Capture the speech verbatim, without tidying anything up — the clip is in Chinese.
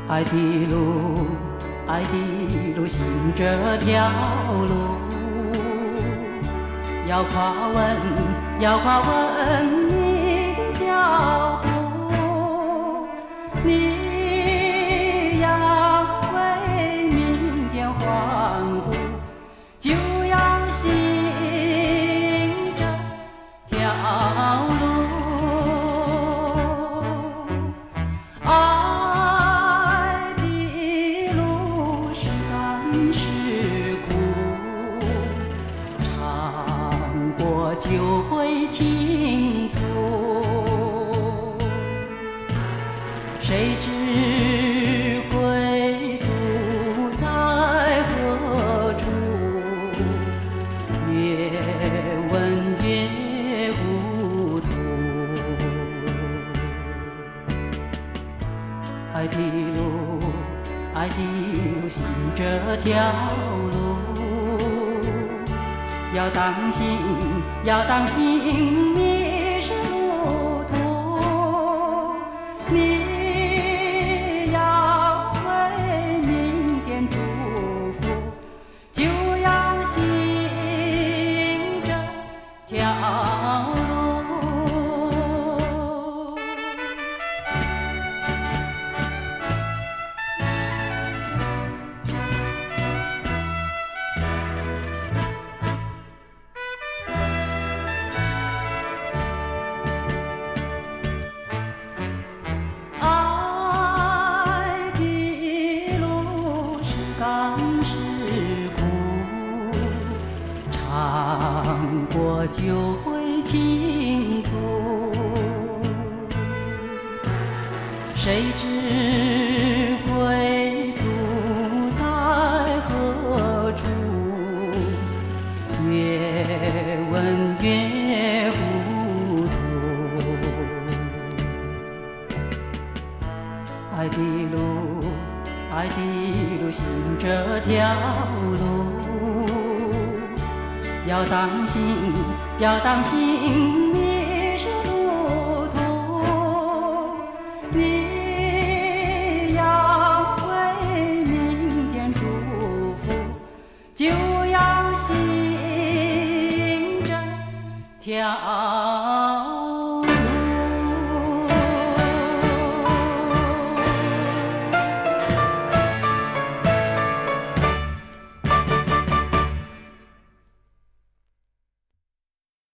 爱的路，爱的路，行这条路，要跨稳，要跨稳你的脚步，你要为明天欢呼，就要行这条路。就会清楚，谁知归宿在何处？越问越糊涂。爱的路，爱的路，行这条路。要当心，要当心，你是路途，你要为明天祝福，就要行这条路。尝过就会清楚，谁知归宿在何处？越问越糊涂。爱的路，爱的路，行这条路。要当心，要当心。